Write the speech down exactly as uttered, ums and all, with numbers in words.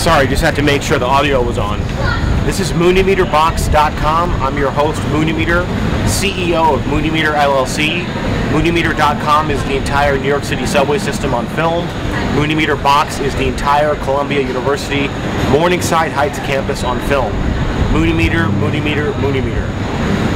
Sorry, just had to make sure the audio was on. This is Mooney Meter Box dot com. I'm your host, Mooney Meter, C E O of Mooney Meter L L C. Mooney Meter dot com is the entire New York City subway system on film. Mooney Meter Box is the entire Columbia University Morningside Heights campus on film. Mooney Meter, Mooney Meter, Mooney Meter.